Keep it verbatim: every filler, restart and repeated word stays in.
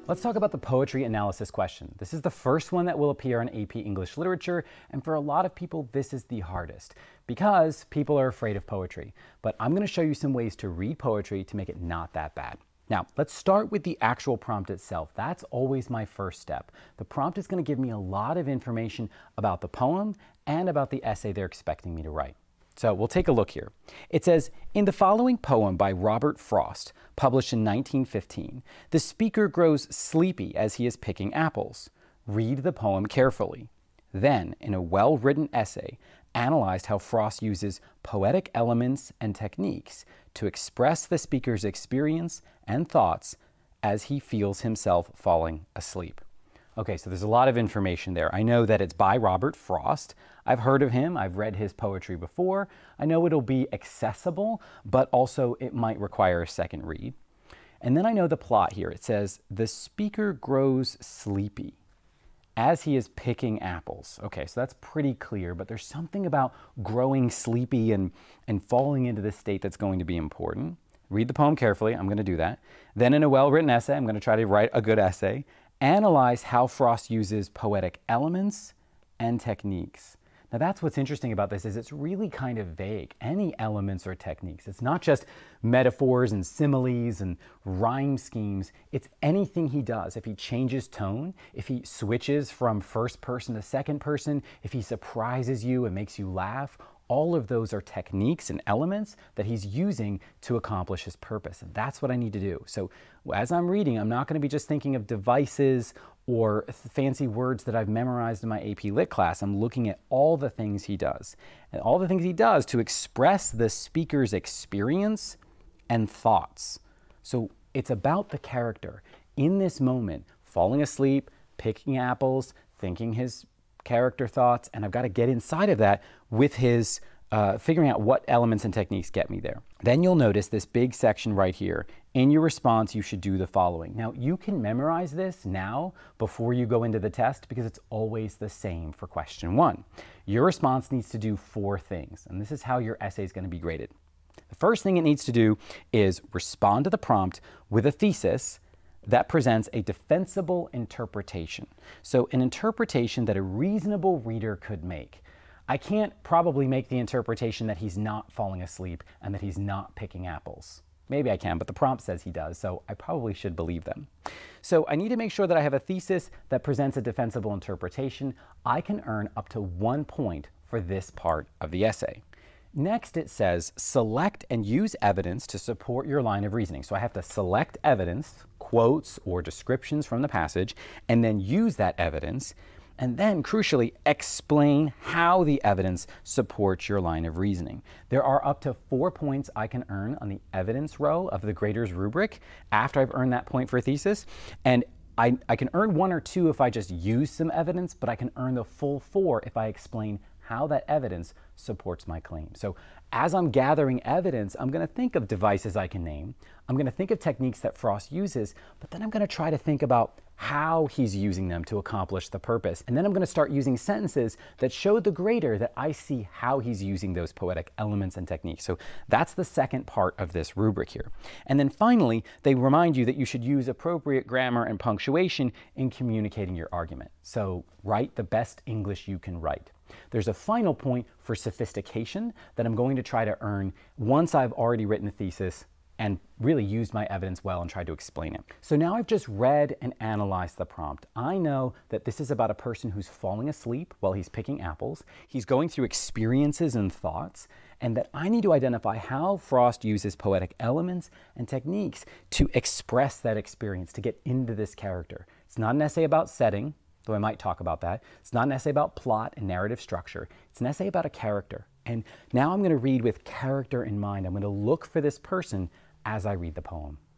Let's talk about the poetry analysis question. This is the first one that will appear in A P English Literature, and for a lot of people, this is the hardest because people are afraid of poetry. But I'm going to show you some ways to read poetry to make it not that bad. Now, let's start with the actual prompt itself. That's always my first step. The prompt is going to give me a lot of information about the poem and about the essay they're expecting me to write. So we'll take a look here. It says, in the following poem by Robert Frost, published in nineteen fifteen, the speaker grows sleepy as he is picking apples. Read the poem carefully. Then, in a well-written essay, analyze how Frost uses poetic elements and techniques to express the speaker's experience and thoughts as he feels himself falling asleep. Okay, so there's a lot of information there. I know that it's by Robert Frost. I've heard of him. I've read his poetry before. I know it'll be accessible, but also it might require a second read. And then I know the plot here. It says, the speaker grows sleepy as he is picking apples. Okay, so that's pretty clear, but there's something about growing sleepy and, and falling into this state that's going to be important. Read the poem carefully. I'm going to do that. Then in a well-written essay, I'm going to try to write a good essay. Analyze how Frost uses poetic elements and techniques. Now that's what's interesting about this is it's really kind of vague. Any elements or techniques. It's not just metaphors and similes and rhyme schemes. It's anything he does. If he changes tone, if he switches from first person to second person, if he surprises you and makes you laugh, all of those are techniques and elements that he's using to accomplish his purpose. And that's what I need to do. So as I'm reading, I'm not going to be just thinking of devices or fancy words that I've memorized in my A P Lit class. I'm looking at all the things he does. And all the things he does to express the speaker's experience and thoughts. So it's about the character in this moment, falling asleep, picking apples, thinking his character thoughts, and I've got to get inside of that with his uh, figuring out what elements and techniques get me there. Then you'll notice this big section right here. In your response, you should do the following. Now, you can memorize this now before you go into the test because it's always the same for question one. Your response needs to do four things, and this is how your essay is going to be graded. The first thing it needs to do is respond to the prompt with a thesis that presents a defensible interpretation. So an interpretation that a reasonable reader could make. I can't probably make the interpretation that he's not falling asleep and that he's not picking apples. Maybe I can, but the prompt says he does, so I probably should believe them. So I need to make sure that I have a thesis that presents a defensible interpretation. I can earn up to one point for this part of the essay. Next, it says, select and use evidence to support your line of reasoning. So I have to select evidence, quotes or descriptions from the passage, and then use that evidence, and then, crucially, explain how the evidence supports your line of reasoning. There are up to four points I can earn on the evidence row of the grader's rubric after I've earned that point for a thesis, and I, I can earn one or two if I just use some evidence, but I can earn the full four if I explain how that evidence supports my claim. So as I'm gathering evidence, I'm going to think of devices I can name. I'm going to think of techniques that Frost uses, but then I'm going to try to think about how he's using them to accomplish the purpose. And then I'm going to start using sentences that show the grader that I see how he's using those poetic elements and techniques. So that's the second part of this rubric here. And then finally, they remind you that you should use appropriate grammar and punctuation in communicating your argument. So write the best English you can write. There's a final point for sophistication that I'm going to try to earn once I've already written a thesis and really used my evidence well and tried to explain it. So now I've just read and analyzed the prompt. I know that this is about a person who's falling asleep while he's picking apples. He's going through experiences and thoughts, and that I need to identify how Frost uses poetic elements and techniques to express that experience, to get into this character. It's not an essay about setting, though I might talk about that. It's not an essay about plot and narrative structure. It's an essay about a character. And now I'm going to read with character in mind. I'm going to look for this person as I read the poem.